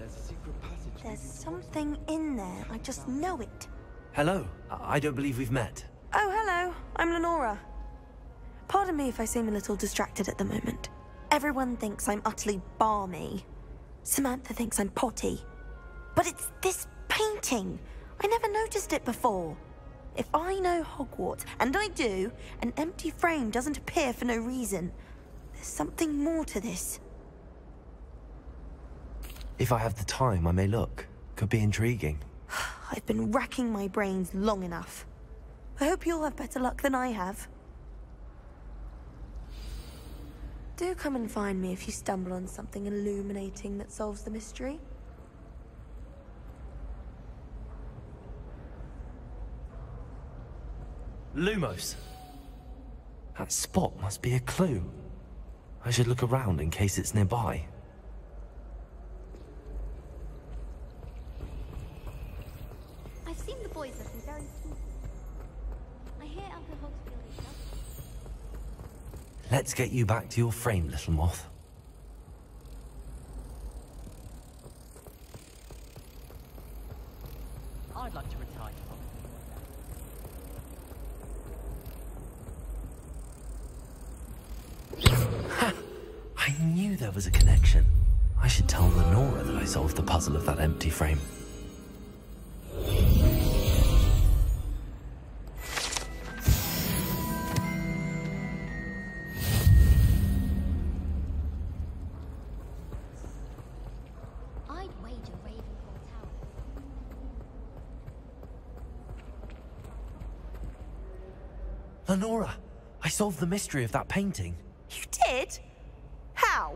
There's something in there. I just know it. Hello. I don't believe we've met. Oh, hello. I'm Lenora. Pardon me if I seem a little distracted at the moment. Everyone thinks I'm utterly balmy. Samantha thinks I'm potty. But it's this painting. I never noticed it before. If I know Hogwarts, and I do, an empty frame doesn't appear for no reason. There's something more to this. If I have the time, I may look. Could be intriguing. I've been racking my brains long enough. I hope you'll have better luck than I have. Do come and find me if you stumble on something illuminating that solves the mystery. Lumos. That spot must be a clue. I should look around in case it's nearby. I've seen the boys looking very small. I hear Uncle Hogsfield is lovely. Let's get you back to your frame, little moth. I'd like to retire from it. Ha! I knew there was a connection. I should tell Lenora that I solved the puzzle of that empty frame. I'd wager Ravenclaw Tower. Lenora, I solved the mystery of that painting. You did? How?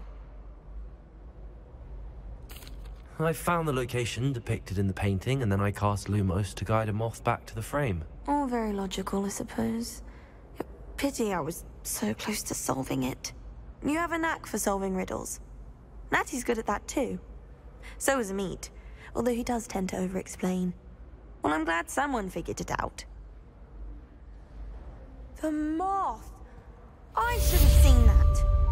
I found the location depicted in the painting, and then I cast Lumos to guide a moth back to the frame. All very logical, I suppose. Pity I was so close to solving it. You have a knack for solving riddles. Natty's good at that too. So is Amit, although he does tend to over-explain. Well, I'm glad someone figured it out. The moth! I should have seen that.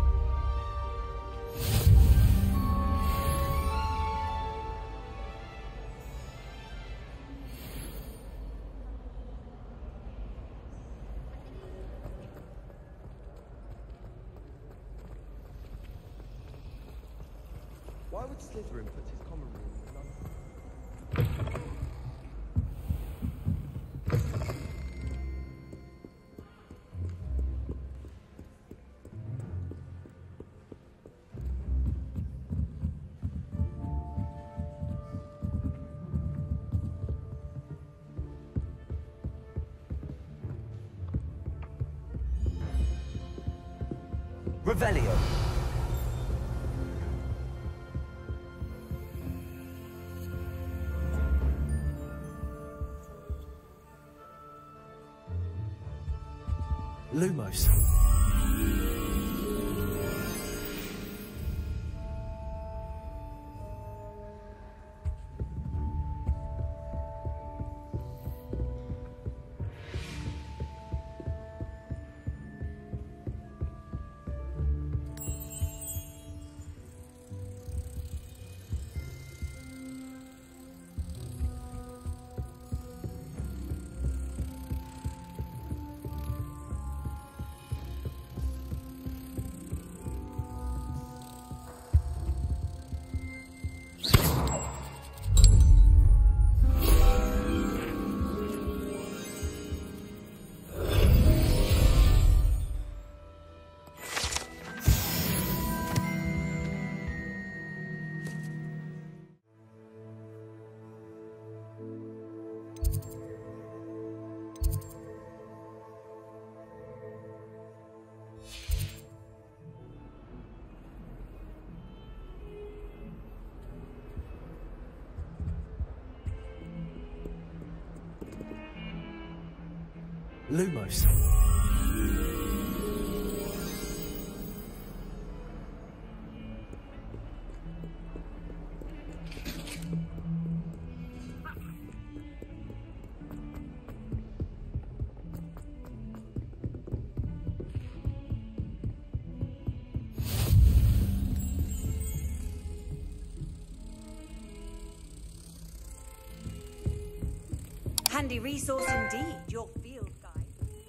Why would Slytherin put his common room in London? Revelio. Lumos. Lumos. Handy resource indeed, your field guide.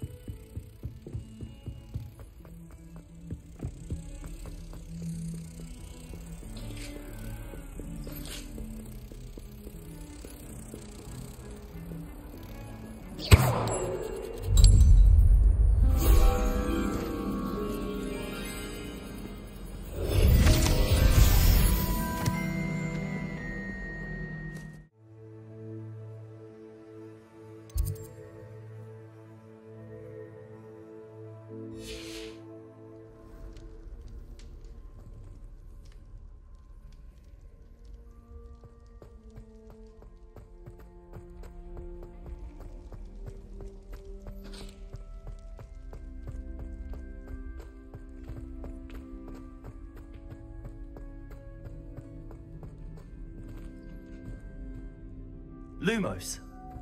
Lumos.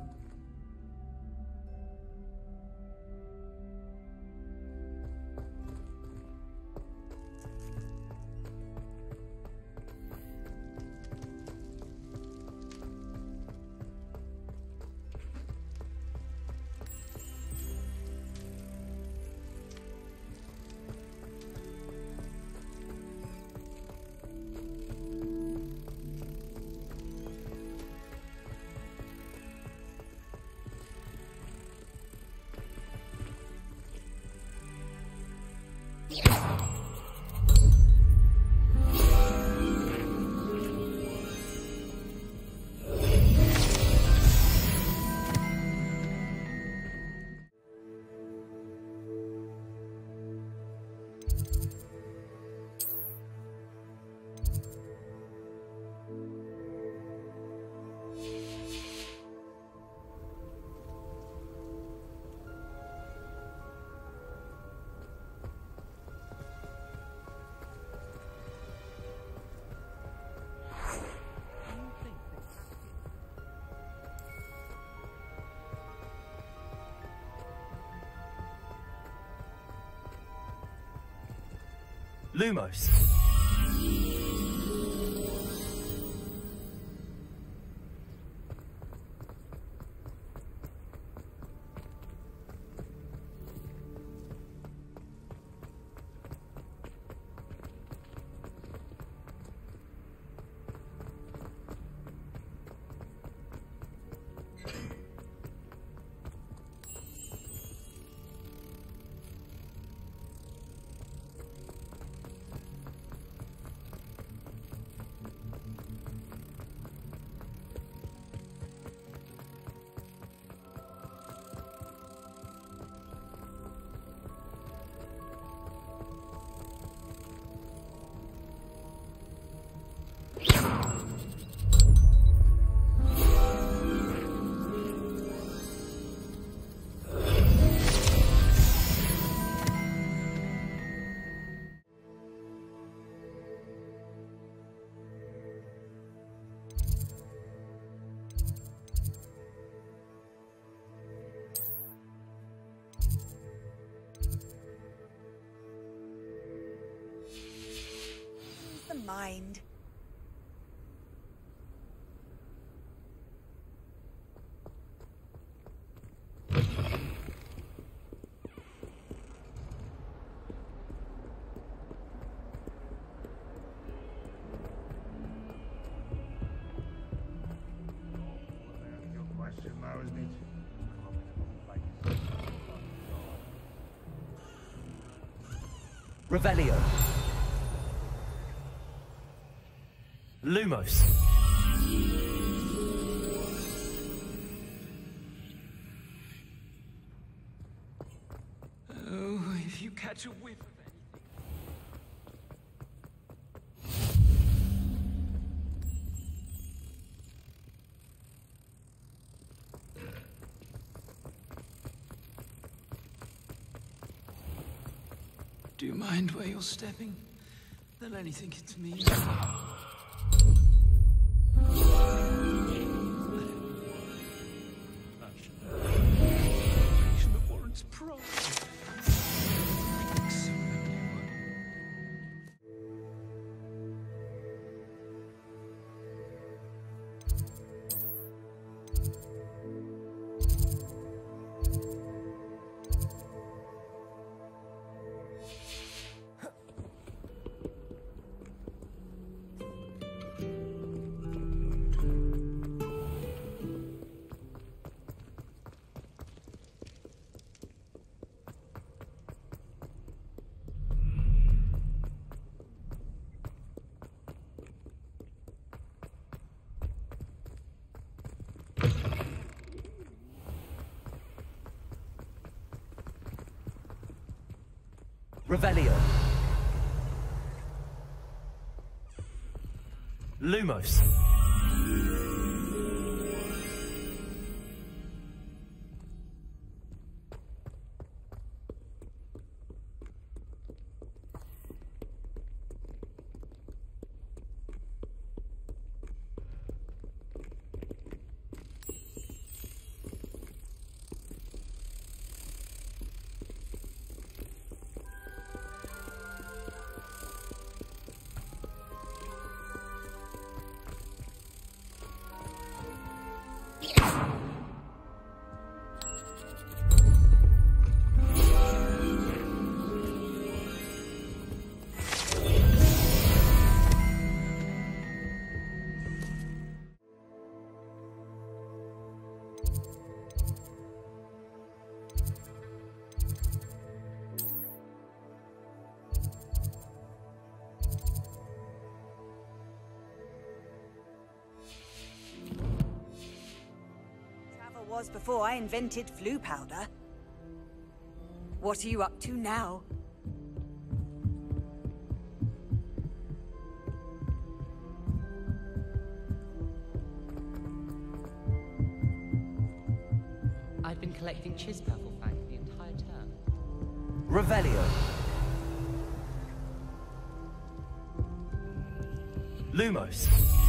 Lumos. The mind. Revelio. Lumos. Oh, if you catch a whiff of anything. Do you mind where you're stepping? They'll only think it's me. That warrants pride. Revelio. Lumos. Was before I invented flu powder. What are you up to now? I've been collecting Chispurplefang the entire term. Revelio. Lumos.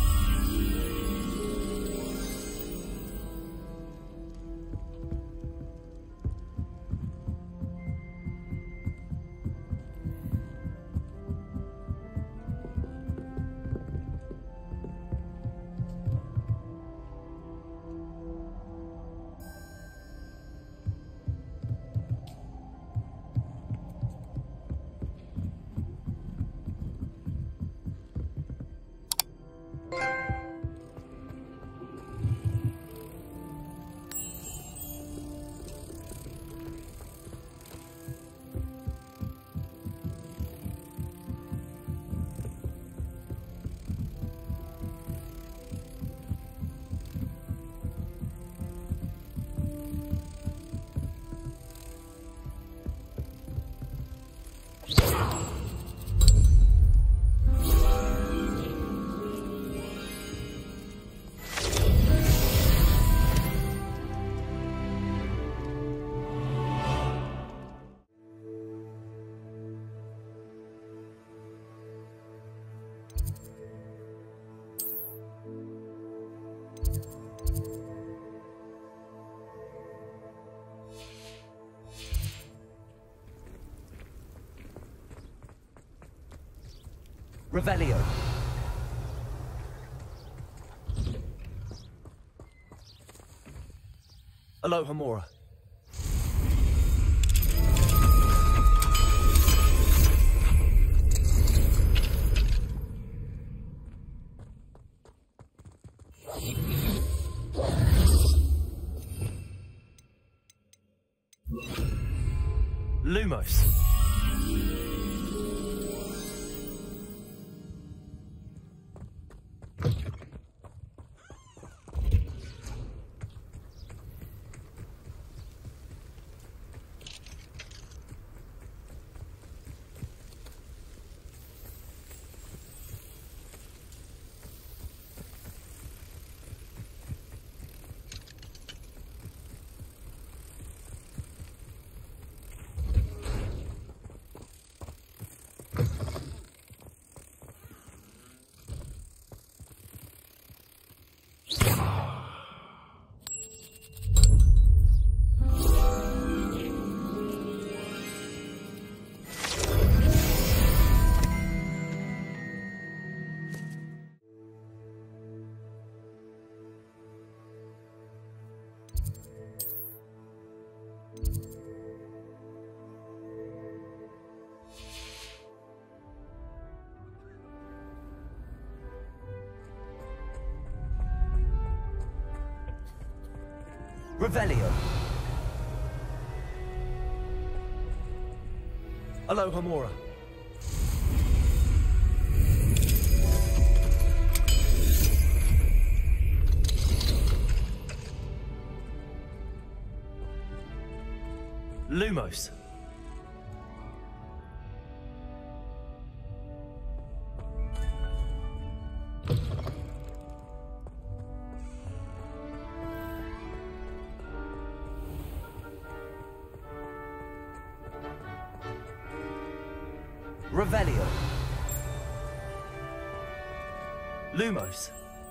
Revelio. Alohomora. Lumos. Revelio. Alohomora. Lumos. Revelio. Lumos.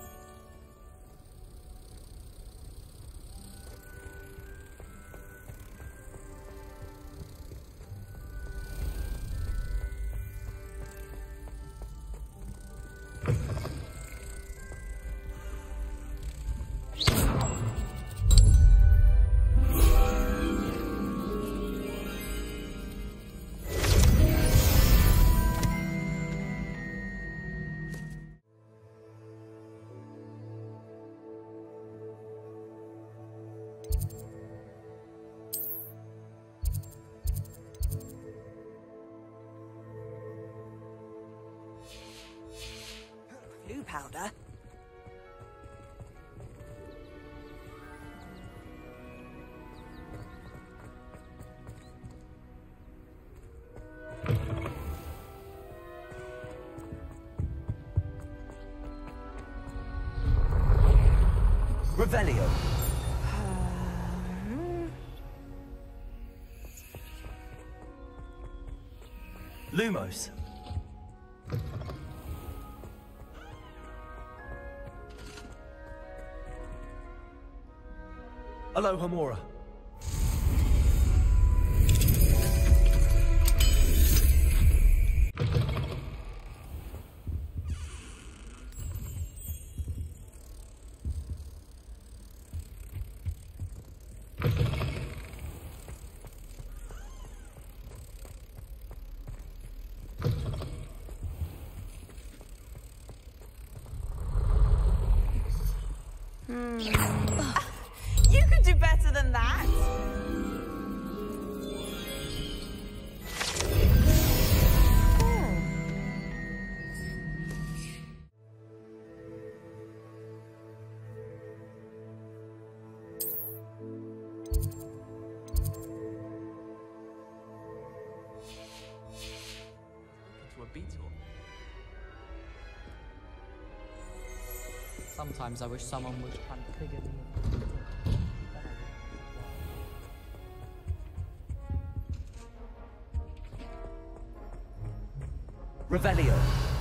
Blue powder? Revelio. Lumos. Alohomora. You could do better than that. To a beetle. Sometimes I wish someone would try and figure me out. Revelio.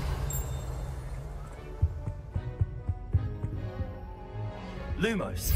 Lumos.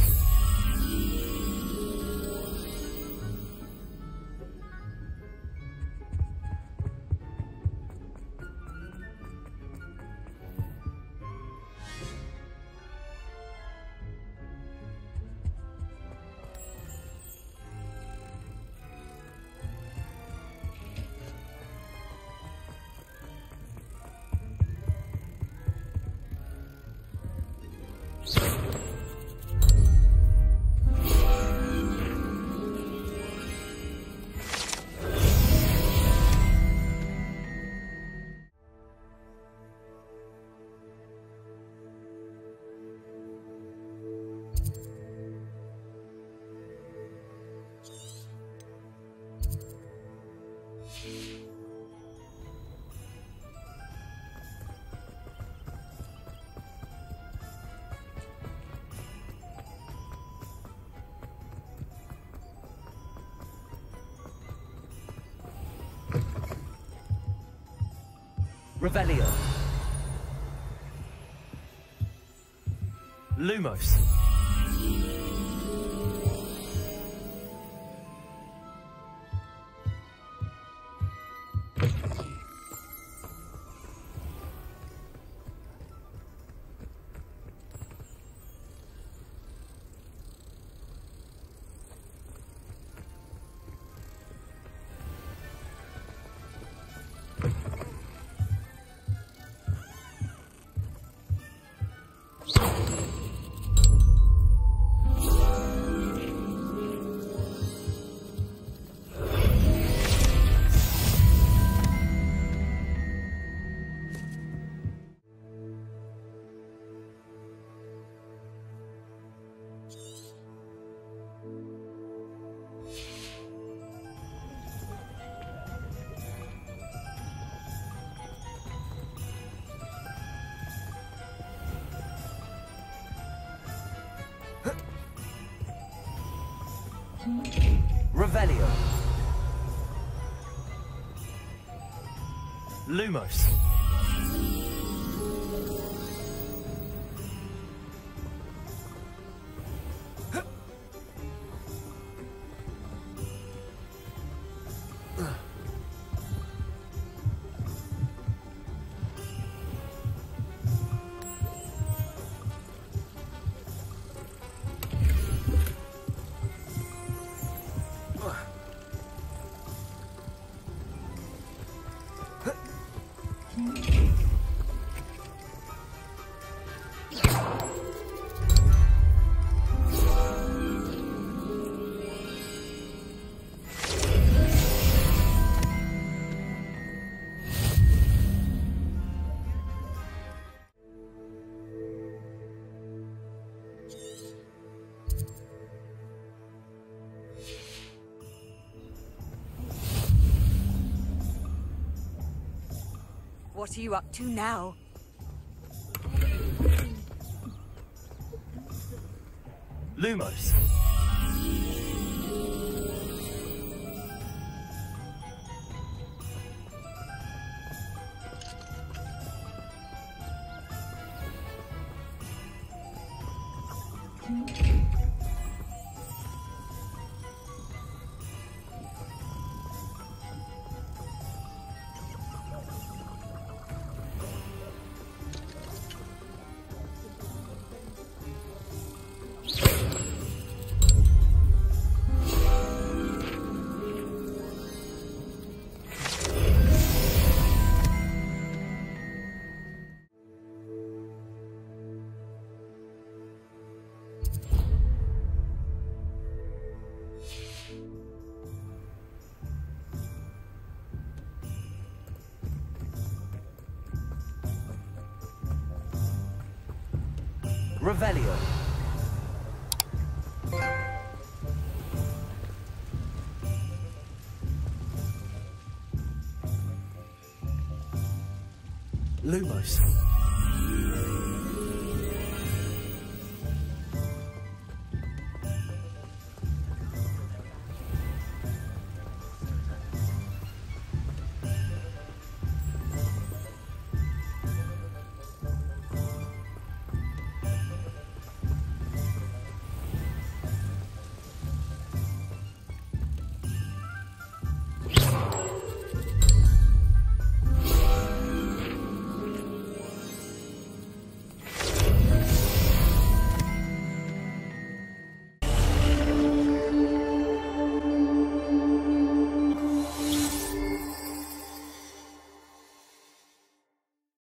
Revelio. Lumos. Revelio. Lumos. What are you up to now? Lumos. Revelio. Lumos.